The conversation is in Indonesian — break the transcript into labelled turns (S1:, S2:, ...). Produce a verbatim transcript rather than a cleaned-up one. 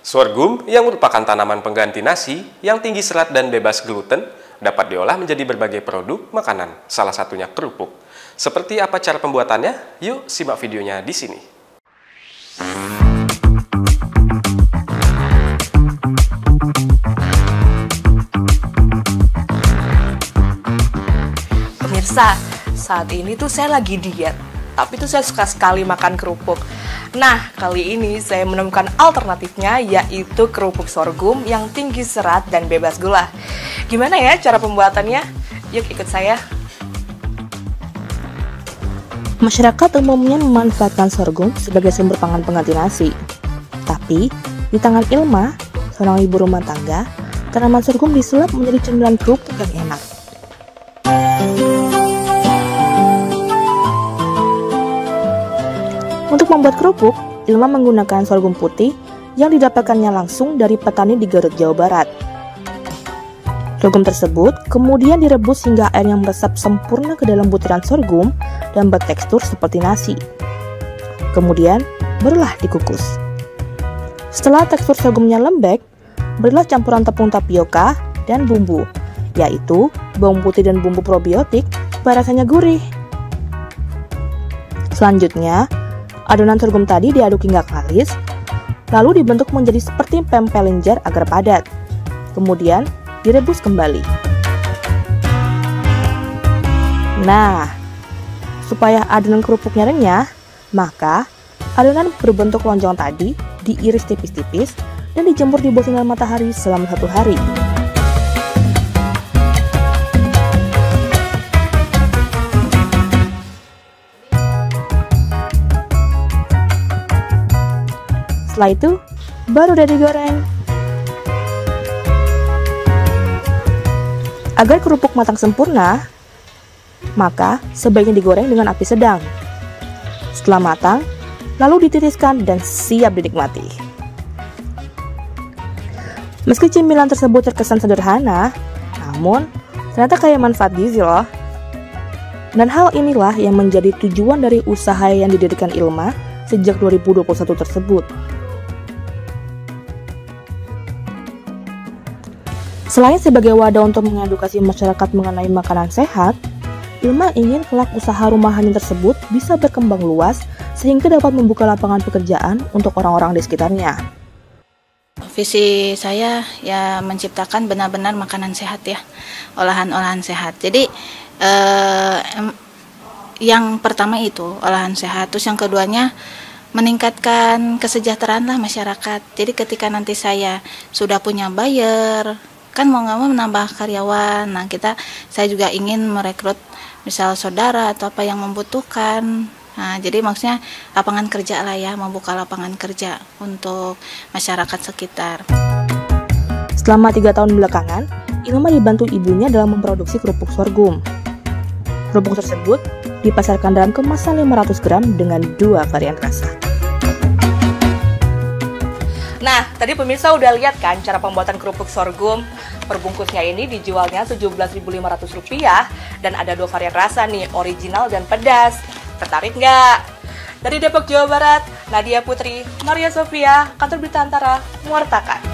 S1: Sorghum yang merupakan tanaman pengganti nasi yang tinggi serat dan bebas gluten dapat diolah menjadi berbagai produk makanan, salah satunya kerupuk. Seperti apa cara pembuatannya? Yuk simak videonya di sini.
S2: Pemirsa, saat ini tuh saya lagi diet, tapi tuh saya suka sekali makan kerupuk. Nah, kali ini saya menemukan alternatifnya, yaitu kerupuk sorghum yang tinggi serat dan bebas gula. Gimana ya cara pembuatannya? Yuk ikut saya.
S3: Masyarakat umumnya memanfaatkan sorghum sebagai sumber pangan pengganti nasi. Tapi, di tangan Ilma, seorang ibu rumah tangga, tanaman sorghum disulap menjadi cemilan kerupuk yang enak. Untuk membuat kerupuk, Ilma menggunakan sorghum putih yang didapatkannya langsung dari petani di Garut, Jawa Barat. Sorghum tersebut kemudian direbus hingga airnya meresap sempurna ke dalam butiran sorghum dan bertekstur seperti nasi. Kemudian, barulah dikukus. Setelah tekstur sorghumnya lembek, berilah campuran tepung tapioka dan bumbu, yaitu bawang putih dan bumbu probiotik supaya rasanya gurih. Selanjutnya, adonan sorghum tadi diaduk hingga kalis, lalu dibentuk menjadi seperti pempek lenjer agar padat. Kemudian, direbus kembali. Nah, supaya adonan kerupuknya renyah, maka adonan berbentuk lonjong tadi diiris tipis-tipis dan dijemur di bawah sinar matahari selama satu hari. Setelah itu, baru udah digoreng. Agar kerupuk matang sempurna, maka sebaiknya digoreng dengan api sedang. Setelah matang, lalu ditiriskan dan siap dinikmati. Meski cemilan tersebut terkesan sederhana, namun ternyata kaya manfaat gizi loh. Dan hal inilah yang menjadi tujuan dari usaha yang didirikan Ilma sejak dua ribu dua puluh satu tersebut. Selain sebagai wadah untuk mengedukasi masyarakat mengenai makanan sehat, Ilma ingin kelak usaha rumahannya tersebut bisa berkembang luas sehingga dapat membuka lapangan pekerjaan untuk orang-orang di sekitarnya.
S4: Visi saya ya menciptakan benar-benar makanan sehat ya, olahan-olahan sehat. Jadi eh, yang pertama itu olahan sehat, terus yang keduanya meningkatkan kesejahteraan lah masyarakat. Jadi ketika nanti saya sudah punya buyer, kan mau nggak mau menambah karyawan. Nah kita, saya juga ingin merekrut misal saudara atau apa yang membutuhkan. Nah jadi maksudnya lapangan kerja lah ya, membuka lapangan kerja untuk masyarakat sekitar.
S3: Selama tiga tahun belakangan, Ilma dibantu ibunya dalam memproduksi kerupuk sorghum. Kerupuk tersebut dipasarkan dalam kemasan lima ratus gram dengan dua varian rasa.
S2: Nah, tadi pemirsa udah lihat kan cara pembuatan kerupuk sorghum. Perbungkusnya ini dijualnya tujuh belas ribu lima ratus rupiah dan ada dua varian rasa nih, original dan pedas. Tertarik nggak? Dari Depok, Jawa Barat, Nadia Putri, Maria Sofia, Kantor Berita Antara, mewartakan.